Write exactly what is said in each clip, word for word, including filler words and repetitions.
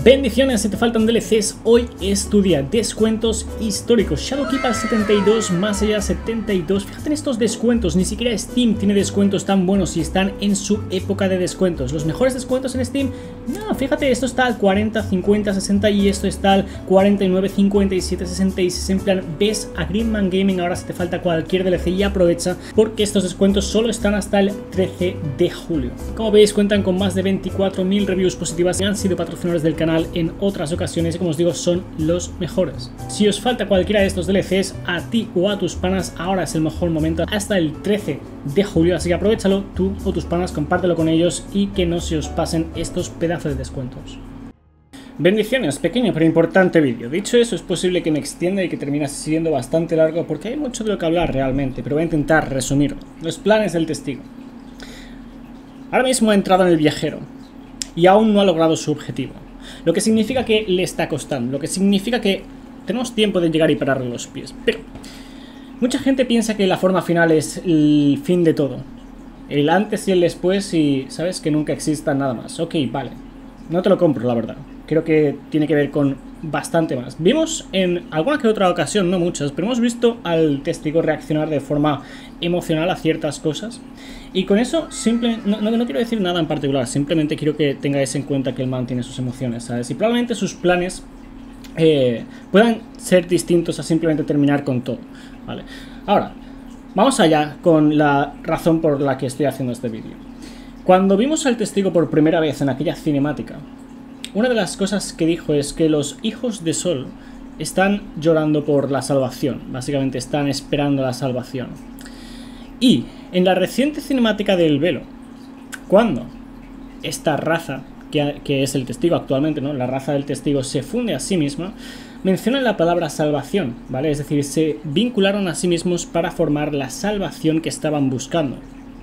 Bendiciones, si te faltan D L Cs, hoy es tu día. Descuentos históricos. Shadowkeep al setenta y dos, más allá setenta y dos. Fíjate en estos descuentos, ni siquiera Steam tiene descuentos tan buenos y están en su época de descuentos. Los mejores descuentos en Steam, no, fíjate, esto está al cuarenta, cincuenta, sesenta y esto está al cuarenta y nueve, cincuenta y siete, sesenta y seis. En plan, ves a Greenman Gaming ahora si te falta cualquier D L C y aprovecha porque estos descuentos solo están hasta el trece de julio. Como veis, cuentan con más de veinticuatro mil reviews positivas y han sido patrocinadores del canal en otras ocasiones y, como os digo, son los mejores. Si os falta cualquiera de estos D L Cs, a ti o a tus panas, ahora es el mejor momento hasta el trece de julio, así que aprovechalo, tú o tus panas, compártelo con ellos y que no se os pasen estos pedazos de descuentos. Bendiciones, pequeño pero importante vídeo. Dicho eso, es posible que me extienda y que termine siendo bastante largo porque hay mucho de lo que hablar realmente, pero voy a intentar resumir. Los planes del testigo. Ahora mismo ha entrado en el viajero y aún no ha logrado su objetivo, lo que significa que le está costando, lo que significa que tenemos tiempo de llegar y pararle los pies. Pero mucha gente piensa que la forma final es el fin de todo, el antes y el después, y sabes que nunca exista nada más. Ok, vale, no te lo compro, la verdad. Creo que tiene que ver con bastante más. Vimos en alguna que otra ocasión, no muchas, pero hemos visto al testigo reaccionar de forma emocional a ciertas cosas. Y con eso, simple, no, no, no quiero decir nada en particular, simplemente quiero que tengáis en cuenta que el man tiene sus emociones, ¿sabes? Y probablemente sus planes eh, puedan ser distintos a simplemente terminar con todo, ¿vale? Ahora, vamos allá con la razón por la que estoy haciendo este vídeo. Cuando vimos al testigo por primera vez en aquella cinemática, una de las cosas que dijo es que los hijos de Sol están llorando por la salvación, básicamente están esperando la salvación. Y en la reciente cinemática del velo, cuando esta raza, que, que es el testigo actualmente, ¿no? La raza del testigo se funde a sí misma, mencionan la palabra salvación, ¿vale? Es decir, se vincularon a sí mismos para formar la salvación que estaban buscando.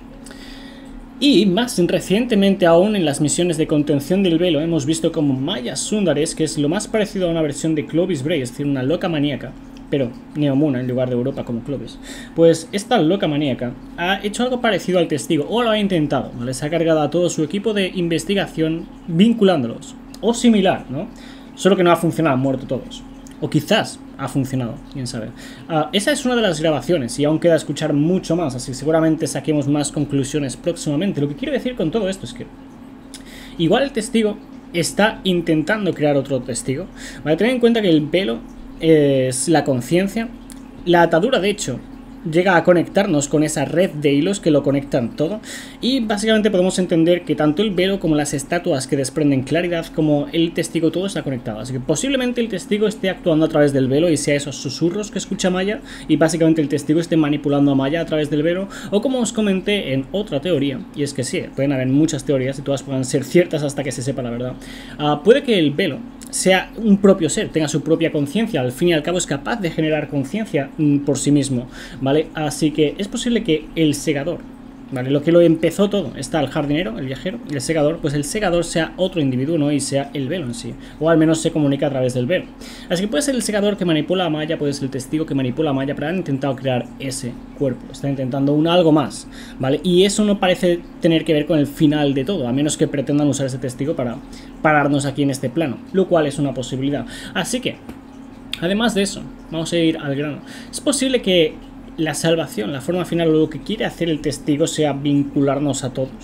Y más recientemente aún, en las misiones de contención del velo, hemos visto como Maya Sundares, que es lo más parecido a una versión de Clovis Bray, es decir, una loca maníaca, pero Neomuna en lugar de Europa como Clovis, pues esta loca maníaca ha hecho algo parecido al testigo, o lo ha intentado, ¿vale? Se ha cargado a todo su equipo de investigación vinculándolos, o similar, ¿no? Solo que no ha funcionado, han muerto todos. O quizás ha funcionado, quién sabe. Uh, esa es una de las grabaciones y aún queda escuchar mucho más, así que seguramente saquemos más conclusiones próximamente. Lo que quiero decir con todo esto es que igual el testigo está intentando crear otro testigo. Vale, tener en cuenta que el velo es la conciencia. La atadura, de hecho, llega a conectarnos con esa red de hilos que lo conectan todo, y básicamente podemos entender que tanto el velo como las estatuas que desprenden claridad como el testigo, todo está conectado, así que posiblemente el testigo esté actuando a través del velo y sea esos susurros que escucha Maya, y básicamente el testigo esté manipulando a Maya a través del velo, o como os comenté en otra teoría, y es que sí, pueden haber muchas teorías y todas puedan ser ciertas hasta que se sepa la verdad. Uh, puede que el velo sea un propio ser, tenga su propia conciencia, al fin y al cabo es capaz de generar conciencia mm, por sí mismo, ¿vale? Así que es posible que el segador, ¿vale? Lo que lo empezó todo, está el jardinero, el viajero, y el segador, pues el segador sea otro individuo, ¿no? Y sea el velo en sí, o al menos se comunica a través del velo. Así que puede ser el segador que manipula a Maya, puede ser el testigo que manipula a Maya, pero han intentado crear ese cuerpo, están intentando un algo más, ¿vale? Y eso no parece tener que ver con el final de todo, a menos que pretendan usar ese testigo para pararnos aquí en este plano, lo cual es una posibilidad. Así que, además de eso, vamos a ir al grano. Es posible que la salvación, la forma final, lo que quiere hacer el testigo sea vincularnos a todos.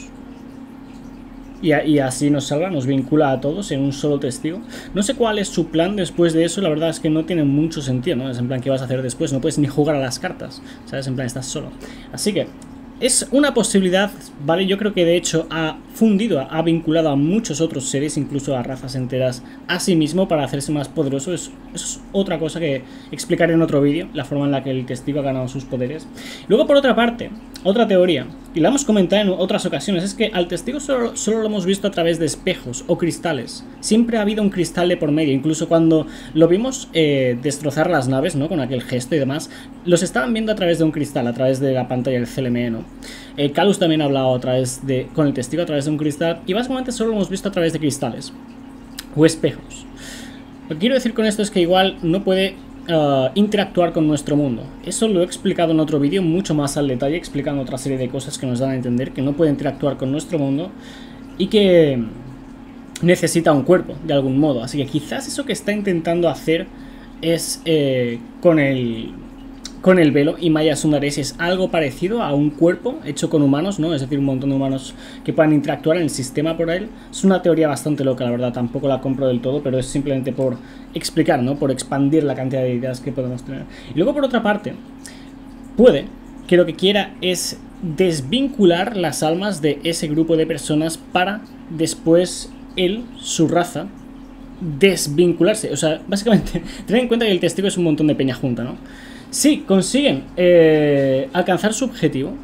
Y, a, y así nos salva, nos vincula a todos en un solo testigo. No sé cuál es su plan después de eso, la verdad es que no tiene mucho sentido, ¿no? Es en plan, ¿qué vas a hacer después? No puedes ni jugar a las cartas, ¿sabes? En plan, estás solo. Así que es una posibilidad, ¿vale? Yo creo que de hecho ha fundido, ha vinculado a muchos otros seres, incluso a razas enteras, a sí mismo para hacerse más poderoso. Eso es otra cosa que explicaré en otro vídeo, la forma en la que el testigo ha ganado sus poderes. Luego, por otra parte, otra teoría, y la hemos comentado en otras ocasiones, es que al testigo solo, solo lo hemos visto a través de espejos o cristales. Siempre ha habido un cristal de por medio, incluso cuando lo vimos eh, destrozar las naves, ¿no? Con aquel gesto y demás, los estaban viendo a través de un cristal, a través de la pantalla del C L M E, ¿no? Eh, Calus también ha hablado a través de, con el testigo a través de un cristal, y básicamente solo lo hemos visto a través de cristales o espejos. Lo que quiero decir con esto es que igual no puede uh, interactuar con nuestro mundo. Eso lo he explicado en otro vídeo mucho más al detalle, explicando otra serie de cosas que nos dan a entender que no puede interactuar con nuestro mundo y que necesita un cuerpo, de algún modo. Así que quizás eso que está intentando hacer es eh, con el... con el velo y Maya Sundaresh es algo parecido a un cuerpo hecho con humanos, ¿no? Es decir, un montón de humanos que puedan interactuar en el sistema por él. Es una teoría bastante loca, la verdad, tampoco la compro del todo, pero es simplemente por explicar, ¿no? Por expandir la cantidad de ideas que podemos tener. Y luego, por otra parte, puede que lo que quiera es desvincular las almas de ese grupo de personas para después él, su raza, desvincularse. O sea, básicamente, tener en cuenta que el testigo es un montón de peña junta, ¿no? Si consiguen eh, alcanzar su objetivo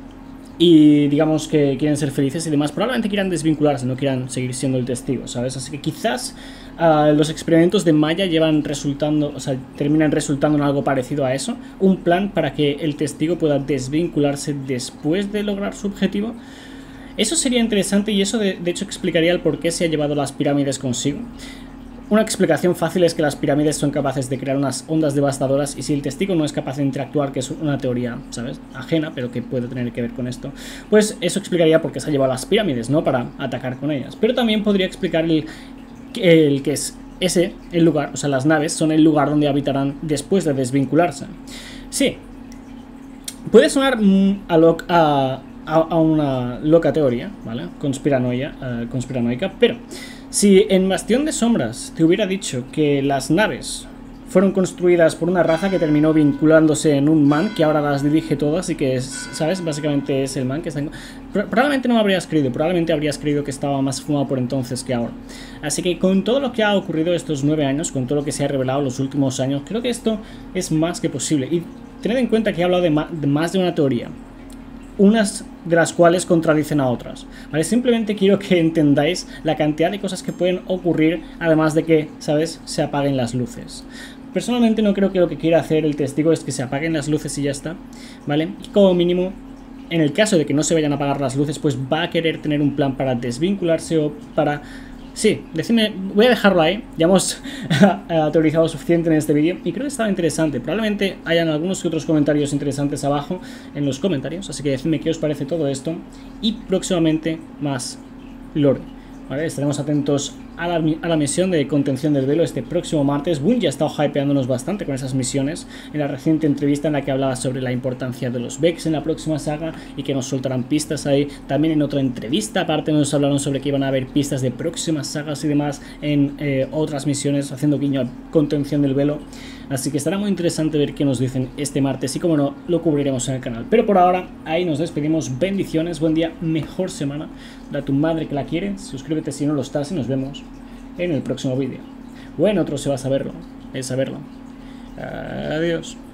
y digamos que quieren ser felices y demás, probablemente quieran desvincularse, no quieran seguir siendo el testigo, ¿sabes? Así que quizás uh, los experimentos de Maya llevan resultando, o sea, terminan resultando en algo parecido a eso, un plan para que el testigo pueda desvincularse después de lograr su objetivo. Eso sería interesante y eso de, de hecho explicaría el por qué se ha llevado las pirámides consigo. Una explicación fácil es que las pirámides son capaces de crear unas ondas devastadoras y si el testigo no es capaz de interactuar, que es una teoría, ¿sabes?, ajena, pero que puede tener que ver con esto, pues eso explicaría por qué se ha llevado las pirámides, ¿no?, para atacar con ellas. Pero también podría explicar el, el que es ese, el lugar, o sea, las naves son el lugar donde habitarán después de desvincularse. Sí, puede sonar mm, a, lo, a, a una loca teoría, ¿vale?, conspiranoia, uh, conspiranoica, pero... si en Bastión de Sombras te hubiera dicho que las naves fueron construidas por una raza que terminó vinculándose en un man que ahora las dirige todas y que es, ¿sabes? Básicamente es el man que está en... Probablemente no me habrías creído, probablemente habrías creído que estaba más fumado por entonces que ahora. Así que con todo lo que ha ocurrido estos nueve años, con todo lo que se ha revelado los últimos años, creo que esto es más que posible. Y tened en cuenta que he hablado de, ma de más de una teoría, unas de las cuales contradicen a otras, ¿vale? Simplemente quiero que entendáis la cantidad de cosas que pueden ocurrir, además de que, ¿sabes?, se apaguen las luces. Personalmente no creo que lo que quiera hacer el testigo es que se apaguen las luces y ya está, ¿vale? Y como mínimo, en el caso de que no se vayan a apagar las luces, pues va a querer tener un plan para desvincularse o para... Sí, decidme, voy a dejarlo ahí, ya hemos teorizado suficiente en este vídeo y creo que estaba interesante. Probablemente hayan algunos que otros comentarios interesantes abajo en los comentarios, así que decidme qué os parece todo esto y próximamente más lore, ¿vale? Estaremos atentos a la, a la misión de contención del velo este próximo martes. Bungie ha estado hypeándonos bastante con esas misiones en la reciente entrevista en la que hablaba sobre la importancia de los Vex en la próxima saga y que nos soltarán pistas ahí. También en otra entrevista aparte nos hablaron sobre que iban a haber pistas de próximas sagas y demás en eh, otras misiones haciendo guiño a contención del velo. Así que estará muy interesante ver qué nos dicen este martes y como no, lo cubriremos en el canal. Pero por ahora, ahí nos despedimos. Bendiciones, buen día, mejor semana. Da a tu madre que la quiere, suscríbete si no lo estás y nos vemos en el próximo vídeo. Bueno, otro se va a saberlo, es saberlo. Adiós.